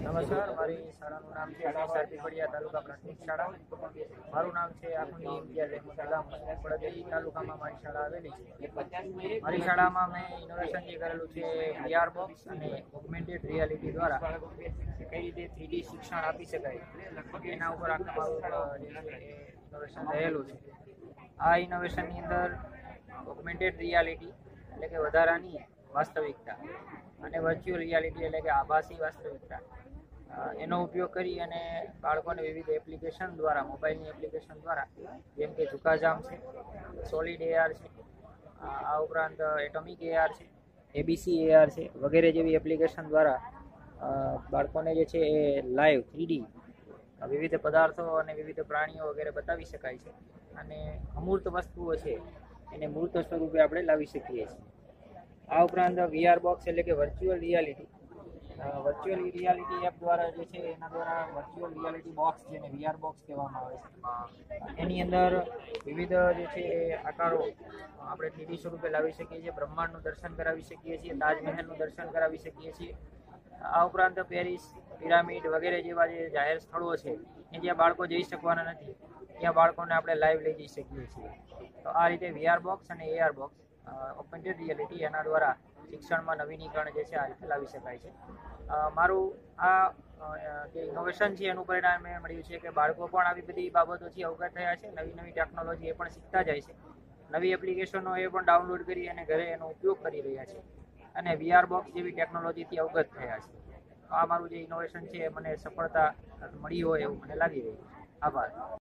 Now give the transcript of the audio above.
નમસ્કાર, મારી શાળાનું નામ છે સારપીપળિયા તાલુકા પ્રાથમિક શાળા. મારું નામ છે આખુની ઇમ્તિયાઝ અહેમદ અલામ. પડદરી તાલુકામાં મારી શાળા આવેલી છે. મારી શાળામાં મેં ઇનોવેશન જે કરેલું છે VR બોક્સ અને ઓગમેન્ટેડ રિયાલિટી દ્વારા કઈ રીતે 3D શિક્ષણ આપી શકાય એના ઉપર આખું મારું જે છે એ ઇનોવેશન રહેલું છે. આ ઇનોવેશનની અંદર ઓગમેન્ટેડ રિયાલિટી એટલે કે વધારાની વાસ્તવિકતા અને વર્ચ્યુઅલ રિયાલિટી એટલે કે આભાસી વાસ્તવિકતા એનો ઉપયોગ કરી અને બાળકોને વિવિધ એપ્લિકેશન દ્વારા, મોબાઈલની એપ્લિકેશન દ્વારા, જેમ કે ઝુકાઝામ છે, સોલિડ AR છે, આ ઉપરાંત એટોમિક AR છે, ABC AR છે વગેરે જેવી એપ્લિકેશન દ્વારા બાળકોને જે છે એ લાઈવ 3D વિવિધ પદાર્થો અને વિવિધ પ્રાણીઓ વગેરે બતાવી શકાય છે અને અમૂર્ત વસ્તુઓ છે એને મૂર્ત સ્વરૂપે આપણે લાવી શકીએ છીએ. આ ઉપરાંત VR બોક્સ એટલે કે વર્ચ્યુઅલ રિયાલિટી એપ દ્વારા જે છે એના દ્વારા વર્ચ્યુઅલ રિયાલિટી બોક્સ જેને VR બોક્સ કહેવામાં આવે છે એની અંદર વિવિધ જે છે આકારો આપણે 3D સ્વરૂપે લાવી શકીએ છીએ. બ્રહ્માંડનું દર્શન કરાવી શકીએ છીએ, તાજમહેલનું દર્શન કરાવી શકીએ છીએ. આ ઉપરાંત પેરિસ, પિરામિડ વગેરે જેવા જે જાહેર સ્થળો છે એ જ્યાં બાળકો જઈ શકવાના નથી ત્યાં બાળકોને આપણે લાઈવ લઈ જઈ શકીએ છીએ. તો આ રીતે VR બોક્સ અને AR બોક્સ ઓગમેન્ટેડ રિયાલિટી એના દ્વારા શિક્ષણમાં નવીનીકરણ જે છે આ રીતે લાવી શકાય છે. મારું આ જે ઇનોવેશન છે એનું પરિણામ એ મળ્યું છે કે બાળકો પણ આવી બધી બાબતોથી અવગત થયા છે. નવી નવી ટેકનોલોજી એ પણ શીખતા જાય છે. નવી એપ્લિકેશનો એ પણ ડાઉનલોડ કરી અને ઘરે એનો ઉપયોગ કરી રહ્યા છે અને VR બોક્સ જેવી ટેકનોલોજીથી અવગત થયા છે. આ મારું જે ઇનોવેશન છે એ મને સફળતા મળી હોય એવું મને લાગી રહ્યું છે. આભાર.